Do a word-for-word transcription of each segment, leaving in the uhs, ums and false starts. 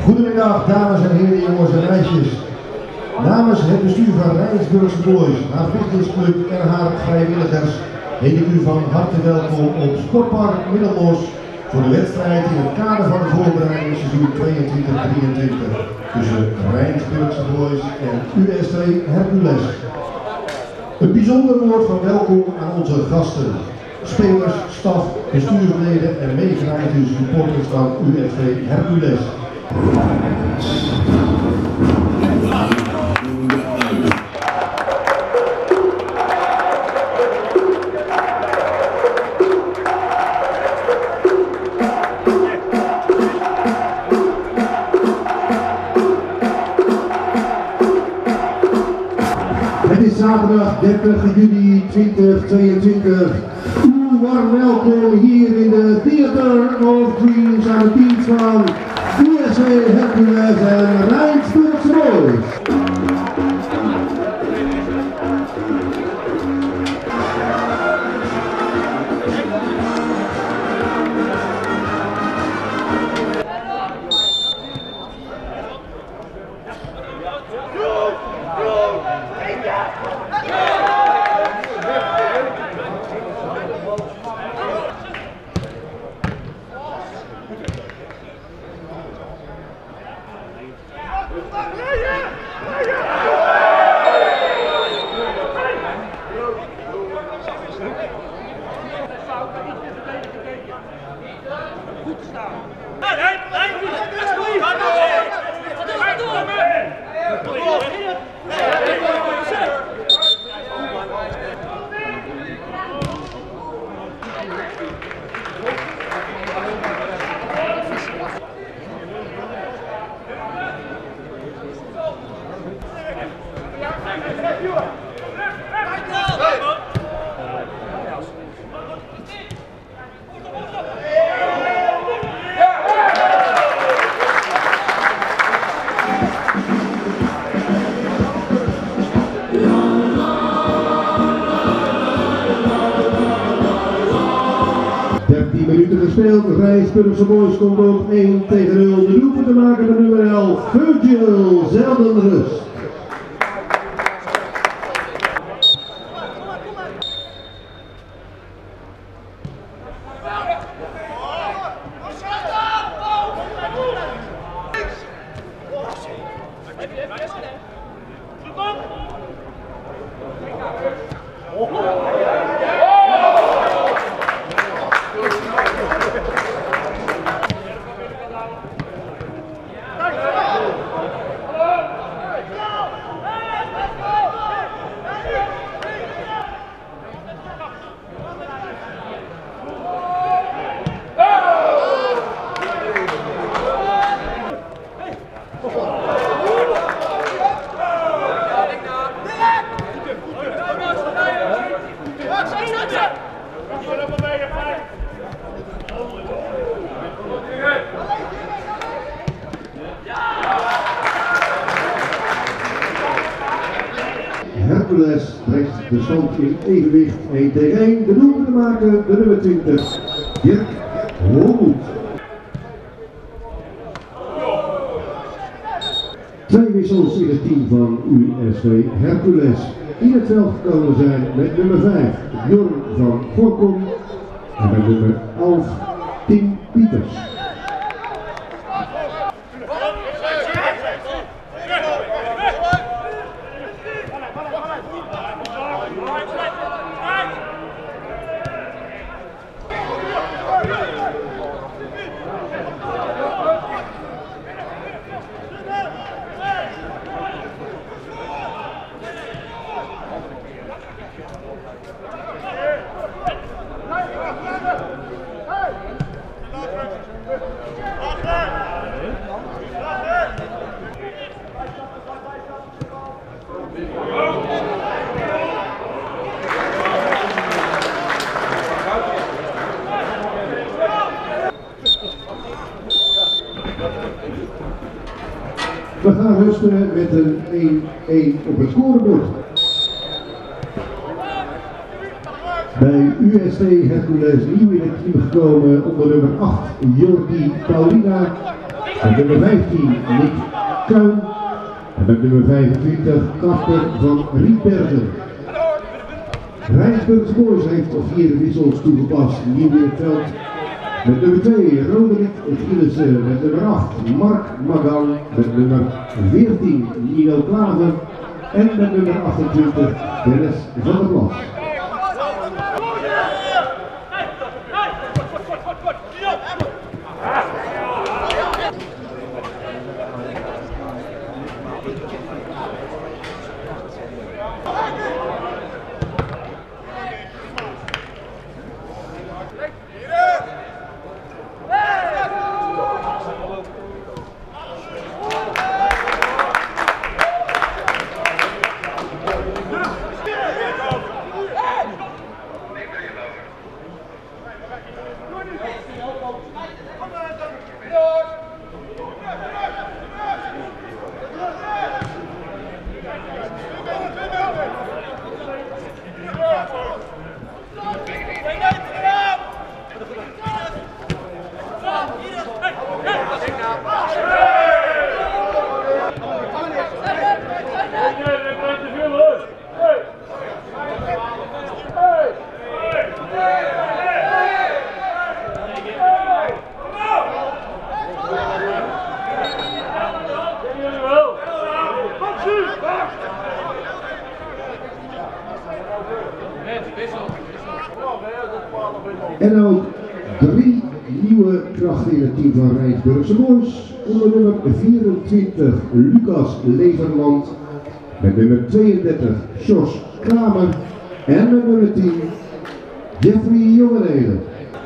Goedemiddag dames en heren, jongens en meisjes. Namens het bestuur van Rijnsburgse Boys, haar fitnessclub en haar vrijwilligers heet ik u van harte welkom op Sportpark Middelbos voor de wedstrijd in het kader van het voorbereidingsseizoen tweeëntwintig drieëntwintig tussen Rijnsburgse Boys en U S V Hercules. Een bijzonder woord van welkom aan onze gasten, spelers, staf, bestuursleden en meegereisde supporters van U S V Hercules. Het is zaterdag dertig juli tweeduizend tweeëntwintig. Uw warm welkom hier in de Theater of Dreams aan de teams van U S V Hercules en Rijnsburgse Boys. Goed staan. dertien minuten gespeeld, Rijnsburgse Boys komt op één tegen nul. De doelpunt te maken met nummer elf, Virgil Zeldenrust. Hercules brengt de stand in evenwicht één tegen één. De doelpunt te maken, de nummer twintig, Dirk Holmoed. Twee wissels in het team van U S V Hercules. In het veld gekomen zijn met nummer vijf, Jorn van Gorkom en met nummer elf, Tim Pieters. We gaan rusten met een één-één op het scorebord. Bij U S V Hercules nieuw in het team gekomen onder nummer acht, Jordi Paulina. Met nummer vijftien Nick Kuhn. En met nummer vijfentwintig Kasper van Rietbergen. Rijnsburgse Boys heeft vier wissels toegepast, nieuw in het veld. Met nummer twee Roderick Gielissen, met nummer acht Mark Magan, met nummer veertien Nino Klaver en met nummer achtentwintig Dennis van der Plas. En ook drie nieuwe krachten in het team van Rijnsburgse Boys. Onder nummer vierentwintig Lucas Leverland. Met nummer tweeëndertig Jos Kramer. En met nummer tien Jeffrey Jongenheden.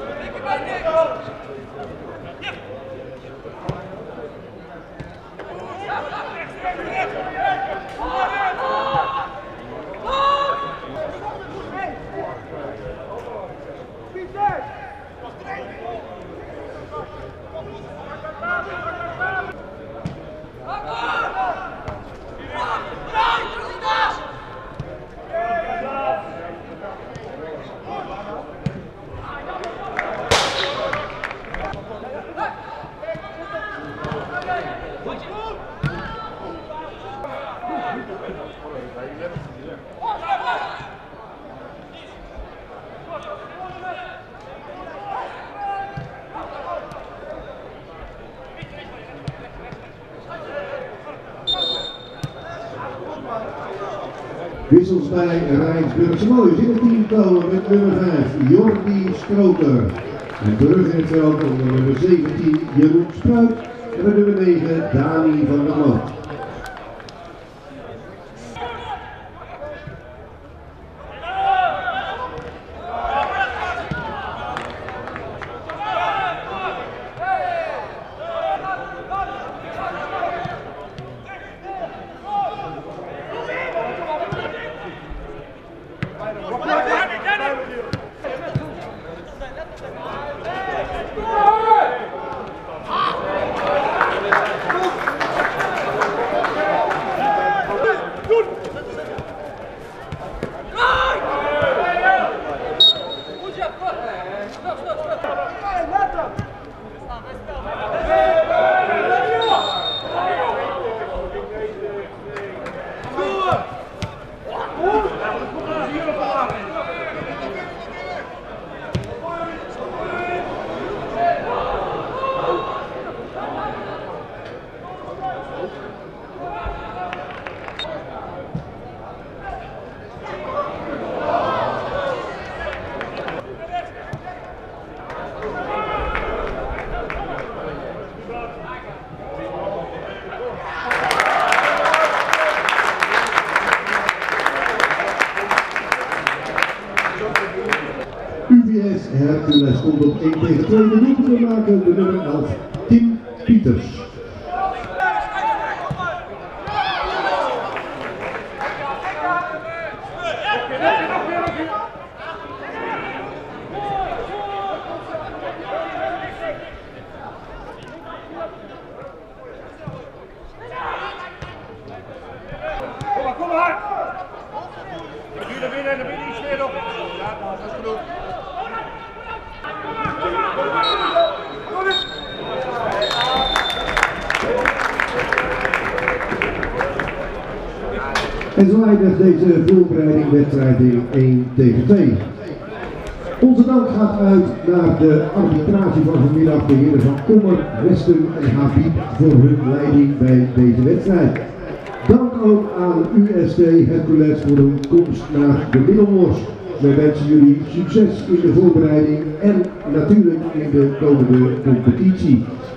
Wissels bij Rijnsburgse Boys in het team komen met nummer vijf Jordi Stroker. En terug in het veld onder nummer zeventien Jeroen Spruit en met nummer negen Dani van der Loot. U V S Hercules komt op één tegen twee minuten te maken, de nummer elf Tim Pieters. Kom maar, kom maar! Nu naar binnen, naar binnen, iets meer op. Ja, dat is genoeg. Kom maar! Kom maar! En zo eindigt deze voorbereiding wedstrijd in één tegen twee. Onze dank gaat uit naar de arbitrage van vanmiddag, de heren van Kommer, Westen en Habib voor hun leiding bij deze wedstrijd. Dank ook aan U S T Hercules voor hun komst naar de Middelmors. Wij wensen jullie succes in de voorbereiding en natuurlijk in de komende competitie.